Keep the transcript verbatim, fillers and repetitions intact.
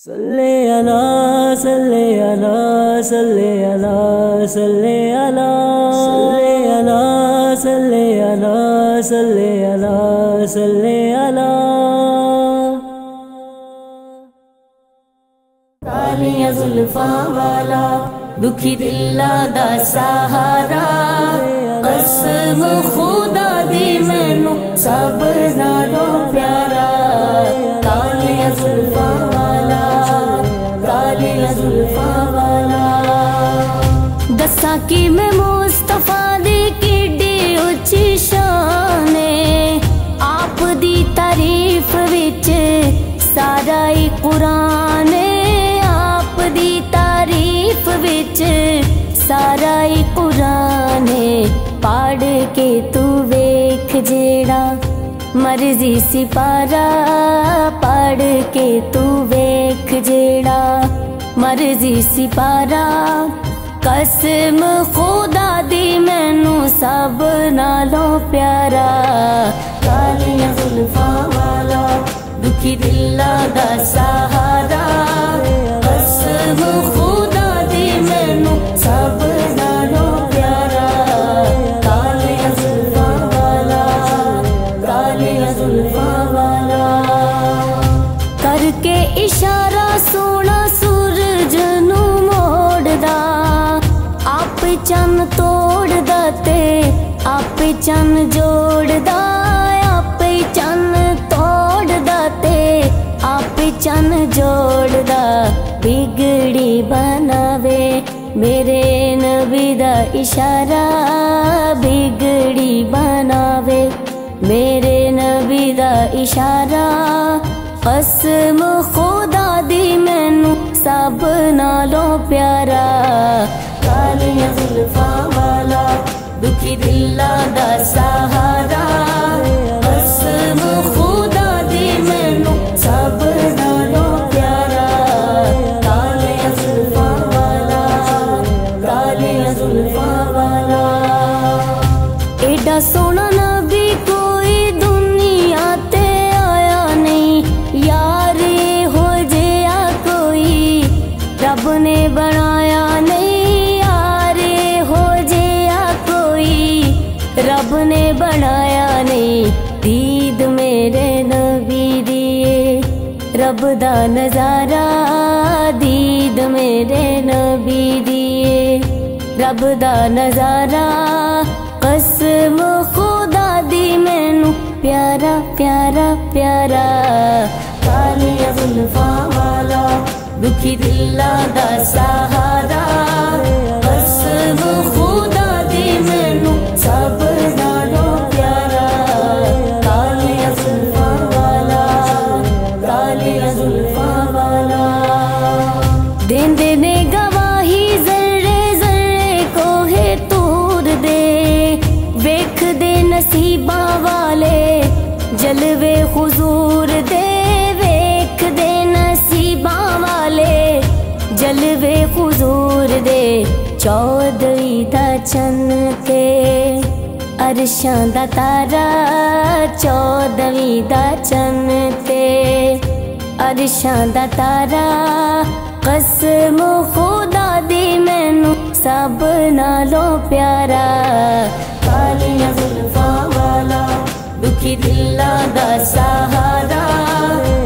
सल्ले अला सल्ले अला सल्ले अला सल्ले अला सल्ले अला सल्ले अला सल्ले अला सल्ले अला। कालियां जुल्फां वाला दुखी दिला दा सहारा, कसम खुदा दी मैनू सब नालों प्यारा। कालियां जुल्फां वाला कालियां जुल्फां वाला, दसा कि मैं मुस्तफा दी किड्डी उच्ची शान है, आप दी तारीफ विच सारा ही कुरान है, आप दी तारीफ विच सारा ही कुरान है। पढ़ के तू वेख जेड़ा मर्जी सिपारा, पढ़ के तू वेख जेड़ा मर्जी सिपारा। कसम खुदा दी मैनू सब नालों प्यारा। कालियां जुल्फां वाला दुखी दिला दा सहारा, कसम खुदा दी मैनू सब नालों प्यारा। कालियां जुल्फां वाला कालियां जुल्फां वाला, करके इशारा सोना सूरज नू मोड़दा, आप चन तोड़दा ते आप चन जोड़दा, आप चन तोड़दा ते आप चन जोड़दा। बिगड़ी बनावे मेरे नबी दा इशारा, बिगड़ी बनावे मेरे नबी दा इशारा। कसम खुदा दी मैनू सब नालों प्यारा। कालियां जुल्फां वाला दुखी दिला दा सहारा, कसम खुदा दी मैनू सब नालों प्यारा। कालियां जुल्फां वाला कालियां जुल्फां वाला, एडा सोना नबी कोई दुनिया ते आया नहीं, यार हो जिया कोई रब ने बनाया नहीं, यार हो जिया कोई रब ने बनाया नहीं। दीद मेरे नबी दिए रब दा नजारा, दीद मेरे नबी दिए रब दा नजारा। कसम खुदा दी मैनू प्यारा प्यारा प्यारा। कालियां जुल्फां वाला दुखी दिला दा सहारा, कसम खुदा दी मैनू सब नालों प्यारा। कालियां जुल्फां वाला कालियां जुल्फां वाला, देंदे ने गवाही जर्रे जर्रे को है तूर दे, वेख दे नसीबां वाले जलवे हुजूर दे, वेख दे नसीबां वाले जलवे हुजूर दे। चौदवी दा चन ते अरशां दा तारा, चौदवी दा चन ते अरशां दा तारा। कसम खुदा दी मैनू सब नालों प्यारा। कालियां जुल्फां वाला दुखी दिला दा सहारा,